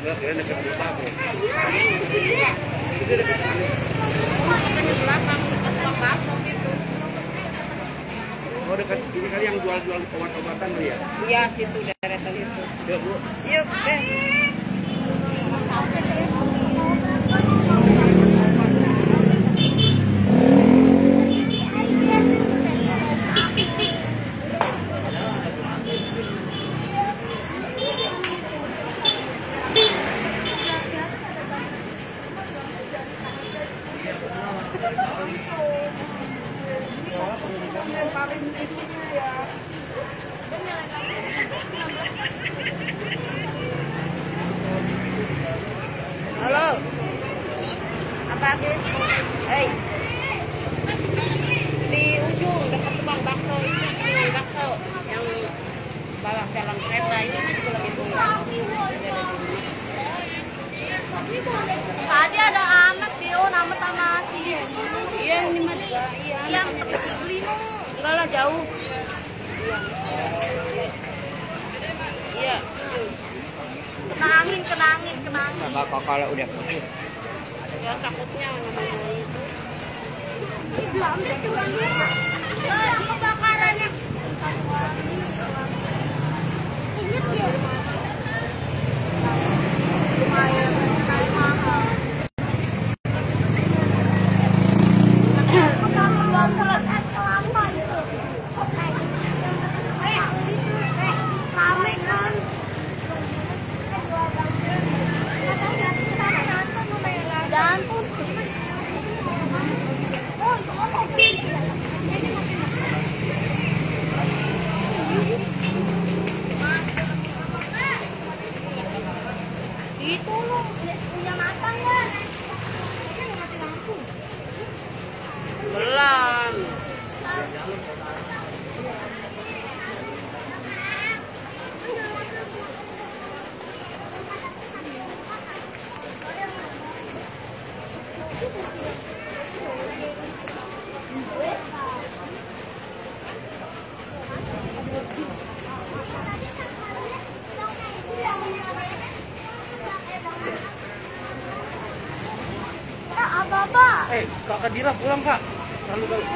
Enggak, kira dekat rumah aku. Di belakang dekat tukang bakso gitu. Oh dekat ini kali yang jual-jual obat-obatan dia. Iya, situ deretan itu. Yuk, Bu. Yuk, deh. Halo. Apa sih? Hei. Di ujung dekat tukang bakso itu, tukang bakso yang bawah jalan kereta ini juga lagi pulang. Tadi ada amat Tio, nama tanah sini. Iya, ini mah juga. Iya. Yang beli nu. Enggak lah jauh. Iya. Kena angin, kena angin, kena angin. Kalau udah putih. Ya takutnya namanya itu. Orang kebakarannya. Ingat ya. Lumayan, kayak mahal. Rame kan? Gantung. Itu loh, punya matang kan? Mati lampu. Belum. Apa-apa? Kak Kadira pulang, Kak. Lalu kalau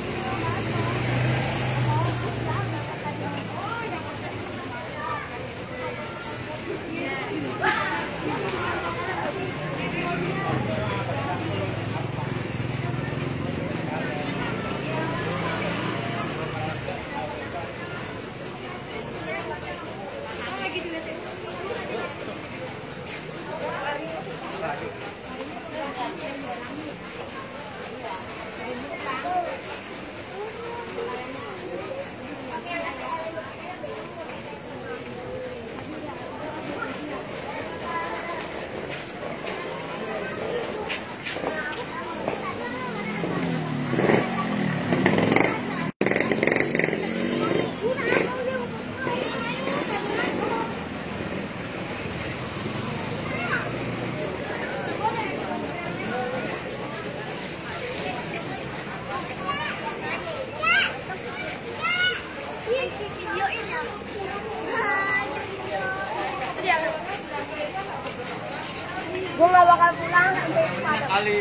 Gue gak bakal pulang sampai pada kali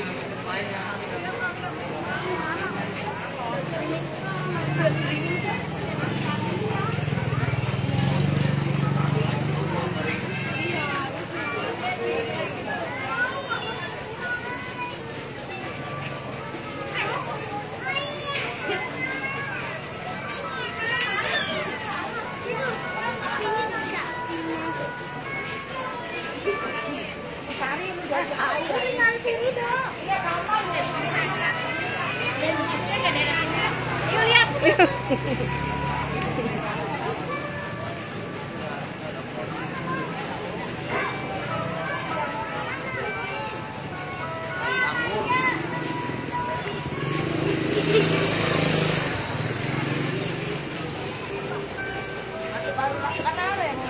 baru masuk kata apa ya?